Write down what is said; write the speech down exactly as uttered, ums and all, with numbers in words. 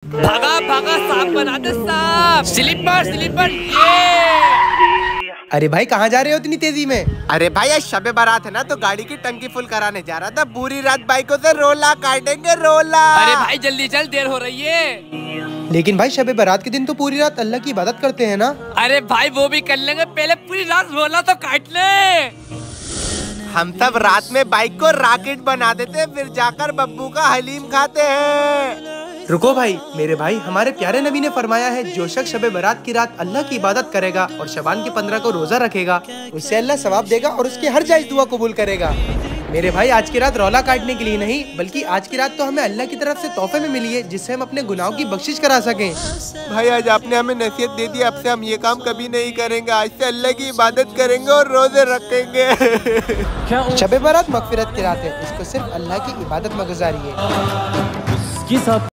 भागा भागा सांप बना दे सांप। स्लीपर स्लीपर ये। अरे भाई कहाँ जा रहे हो इतनी तेजी में? अरे भाई आज शबे बारात है ना, तो गाड़ी की टंकी फुल कराने जा रहा था। पूरी रात बाइकों से रोला काटेंगे रोला। अरे भाई जल्दी चल, देर हो रही है। लेकिन भाई शबे बारात के दिन तो पूरी रात अल्लाह की इबादत करते हैं ना। अरे भाई वो भी कर लेंगे, पहले पूरी रात रोला तो काट ले। हम सब रात में बाइक को रॉकेट बना देते हैं, फिर जाकर बब्बू का हलीम खाते हैं। रुको भाई, मेरे भाई, हमारे प्यारे नबी ने फरमाया है जो शख्स शबे बारात की रात अल्लाह की इबादत करेगा और शबान के पंद्रह को रोजा रखेगा, उससे अल्लाह सवाब देगा और उसकी हर जायज दुआ कबूल करेगा। मेरे भाई आज की रात रौला काटने के लिए नहीं, बल्कि आज की रात तो हमें अल्लाह की तरफ से तोहफे में मिली है, जिससे हम अपने गुनाहों की बख्शिश करा सकें। भाई आज आपने हमें नसीहत दे दी, अब से हम ये काम कभी नहीं करेंगे। आज से अल्लाह की इबादत करेंगे और रोजे रखेंगे। शबे बारात मगफिरत की रात है, इसको सिर्फ अल्लाह की इबादत में गुजारिए।